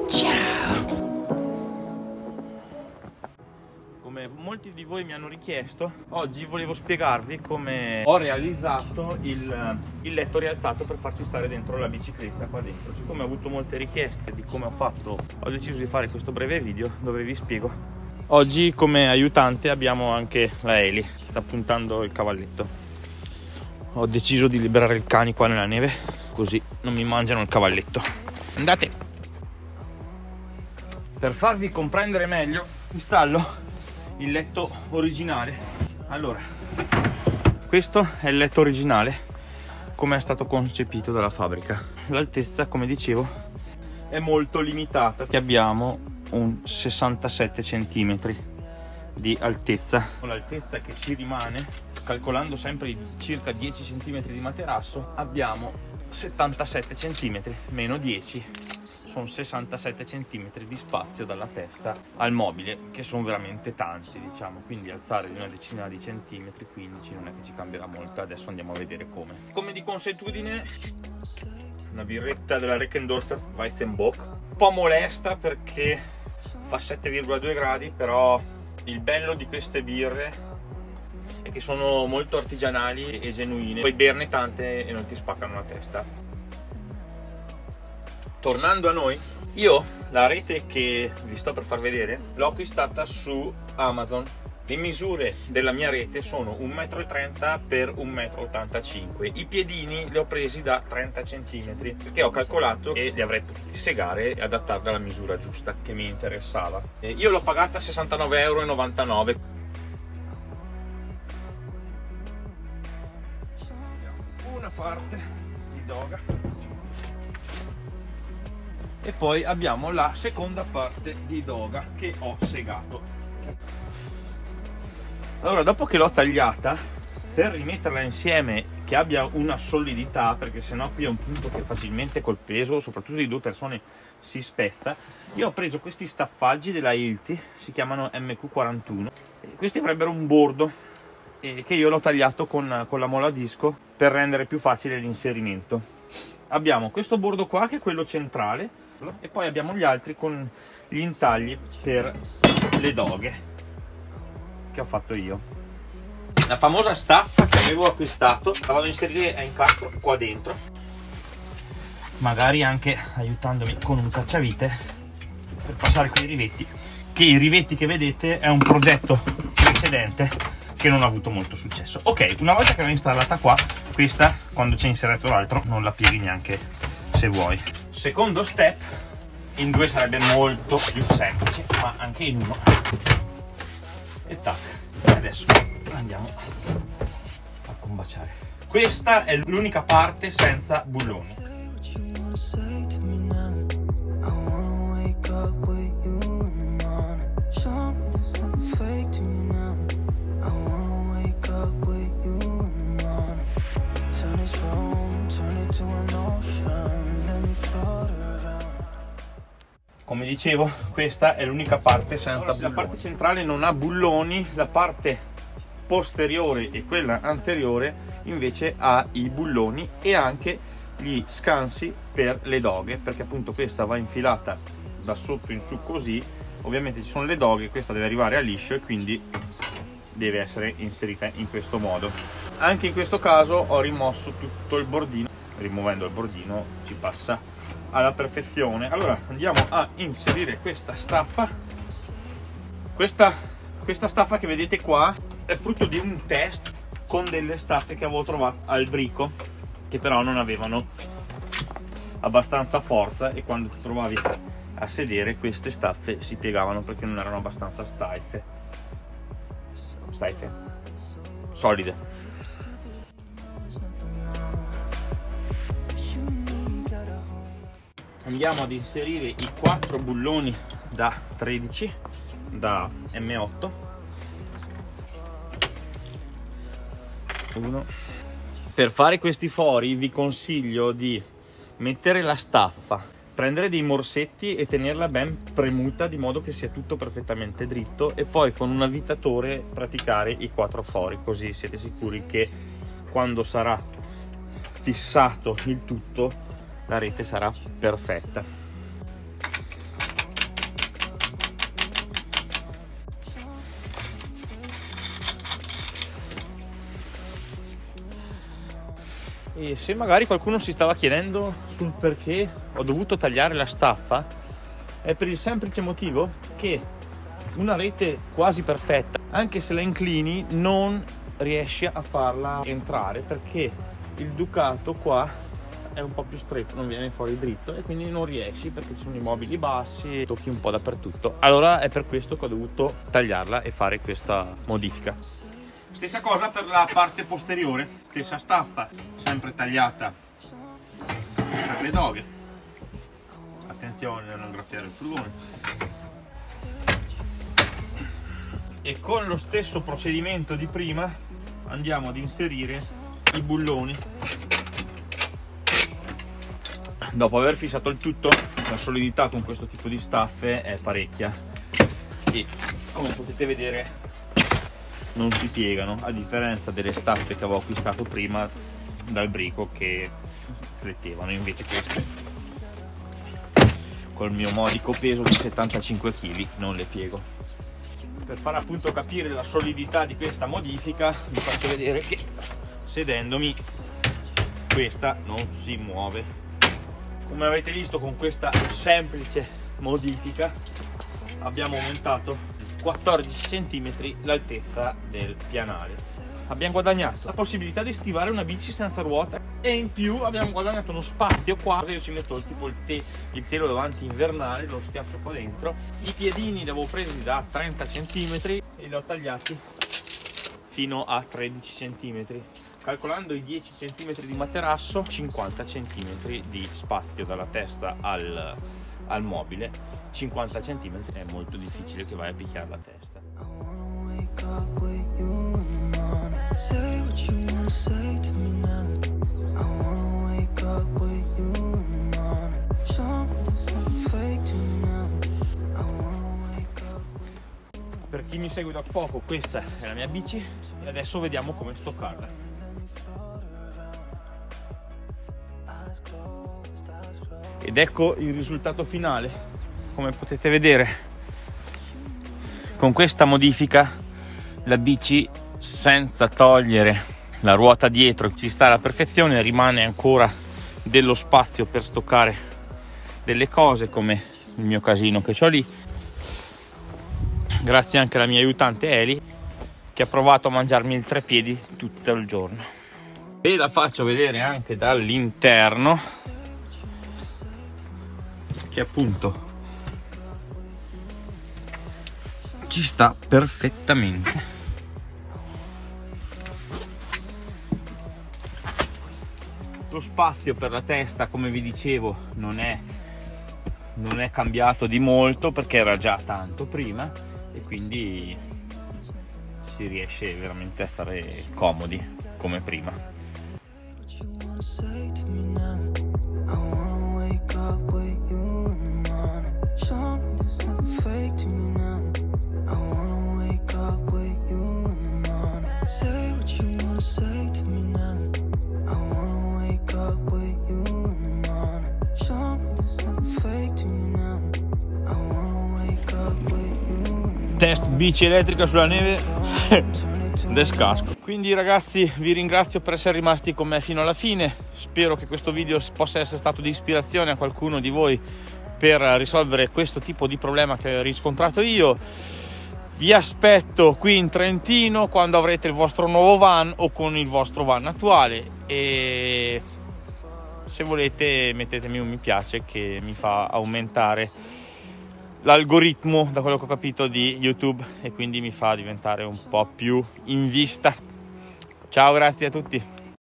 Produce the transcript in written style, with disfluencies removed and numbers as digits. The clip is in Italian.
Ciao! Come molti di voi mi hanno richiesto, oggi volevo spiegarvi come ho realizzato il letto rialzato per farci stare dentro la bicicletta qua dentro. Siccome ho avuto molte richieste di come ho fatto, ho deciso di fare questo breve video dove vi spiego. Oggi come aiutante abbiamo anche la Eli, sta puntando il cavalletto. Ho deciso di liberare il cani qua nella neve, così non mi mangiano il cavalletto. Andate! Per farvi comprendere meglio, installo il letto originale. Allora, questo è il letto originale come è stato concepito dalla fabbrica. L'altezza, come dicevo, è molto limitata, perché abbiamo un 67 cm di altezza. Con l'altezza che ci rimane, calcolando sempre circa 10 cm di materasso, abbiamo 77 cm meno 10, sono 67 cm di spazio dalla testa al mobile, che sono veramente tanti, diciamo, quindi alzare di una decina di centimetri, 15, non è che ci cambierà molto. Adesso andiamo a vedere come. Come di consuetudine, una birretta della Reckendorfer Weizenbock, un po' molesta perché fa 7,2 gradi, però il bello di queste birre è che sono molto artigianali e genuine, puoi berne tante e non ti spaccano la testa. Tornando a noi, io la rete che vi sto per far vedere l'ho acquistata su Amazon. Le misure della mia rete sono 1,30 m per 1,85 m. I piedini li ho presi da 30 cm perché ho calcolato che li avrei potuti segare e adattarli alla misura giusta che mi interessava. Io l'ho pagata 69,99 €. Una parte di doga e poi abbiamo la seconda parte di doga che ho segato. Allora, dopo che l'ho tagliata, per rimetterla insieme che abbia una solidità, perché sennò qui è un punto che facilmente col peso, soprattutto di due persone, si spezza, io ho preso questi staffaggi della Hilti, si chiamano MQ41. Questi avrebbero un bordo che io l'ho tagliato con la molla a disco per rendere più facile l'inserimento. Abbiamo questo bordo qua che è quello centrale, e poi abbiamo gli altri con gli intagli per le doghe che ho fatto io. La famosa staffa che avevo acquistato la vado a inserire a incastro qua dentro, magari anche aiutandomi con un cacciavite per passare quei rivetti, che i rivetti che vedete è un progetto precedente che non ha avuto molto successo. Ok, una volta che l'ho installata qua, questa quando c'è inserito l'altro non la pieghi neanche se vuoi. Secondo step, in due sarebbe molto più semplice, ma anche in uno. E tac. Adesso andiamo a combaciare. Questa è l'unica parte senza bulloni. Come dicevo, questa è l'unica parte senza bulloni. La parte centrale non ha bulloni, la parte posteriore e quella anteriore invece ha i bulloni e anche gli scansi per le doghe, perché appunto questa va infilata da sotto in su così. Ovviamente ci sono le doghe, questa deve arrivare a liscio e quindi deve essere inserita in questo modo. Anche in questo caso ho rimosso tutto il bordino, rimuovendo il bordino ci passa alla perfezione. Allora andiamo a inserire questa staffa. Questa staffa che vedete qua è frutto di un test con delle staffe che avevo trovato al Brico, che però non avevano abbastanza forza, e quando ti trovavi a sedere queste staffe si piegavano perché non erano abbastanza solide. Andiamo ad inserire i 4 bulloni da 13 da M8. Uno. Per fare questi fori vi consiglio di mettere la staffa, prendere dei morsetti e tenerla ben premuta di modo che sia tutto perfettamente dritto, e poi con un avvitatore praticare i 4 fori, così siete sicuri che quando sarà fissato il tutto la rete sarà perfetta. E se magari qualcuno si stava chiedendo sul perché ho dovuto tagliare la staffa, è per il semplice motivo che una rete quasi perfetta, anche se la inclini, non riesci a farla entrare perché il ducato qua è un po' più stretto, non viene fuori dritto e quindi non riesci perché ci sono i mobili bassi, tocchi un po' dappertutto. Allora è per questo che ho dovuto tagliarla e fare questa modifica. Stessa cosa per la parte posteriore, stessa staffa, sempre tagliata per le doghe. Attenzione a non graffiare il furgone. E con lo stesso procedimento di prima andiamo ad inserire i bulloni. Dopo aver fissato il tutto, la solidità con questo tipo di staffe è parecchia e come potete vedere non si piegano, a differenza delle staffe che avevo acquistato prima dal Brico che flettevano. Invece queste col mio modico peso di 75 kg non le piego. Per far appunto capire la solidità di questa modifica vi faccio vedere che sedendomi questa non si muove. Come avete visto, con questa semplice modifica abbiamo aumentato 14 cm l'altezza del pianale. Abbiamo guadagnato la possibilità di stivare una bici senza ruota e in più abbiamo guadagnato uno spazio qua. Io ci metto tipo il telo davanti invernale, lo schiaccio qua dentro. I piedini li avevo presi da 30 cm e li ho tagliati fino a 13 cm. Calcolando i 10 cm di materasso, 50 cm di spazio dalla testa al mobile. 50 cm è molto difficile che vai a picchiare la testa. Per chi mi segue da poco, questa è la mia bici e adesso vediamo come stoccarla. Ed ecco il risultato finale. Come potete vedere, con questa modifica la bici, senza togliere la ruota dietro, ci sta alla perfezione, rimane ancora dello spazio per stoccare delle cose come il mio casino che ho lì, grazie anche alla mia aiutante Eli che ha provato a mangiarmi il treppiedi tutto il giorno. E la faccio vedere anche dall'interno, che appunto ci sta perfettamente. Lo spazio per la testa, come vi dicevo, non è cambiato di molto perché era già tanto prima e quindi si riesce veramente a stare comodi come prima. Test bici elettrica sulla neve descasco. Quindi ragazzi, vi ringrazio per essere rimasti con me fino alla fine. Spero che questo video possa essere stato di ispirazione a qualcuno di voi per risolvere questo tipo di problema che ho riscontrato io. Vi aspetto qui in Trentino quando avrete il vostro nuovo van o con il vostro van attuale, e se volete mettetemi un mi piace che mi fa aumentare l'algoritmo, da quello che ho capito, di YouTube, e quindi mi fa diventare un po' più in vista. Ciao, grazie a tutti.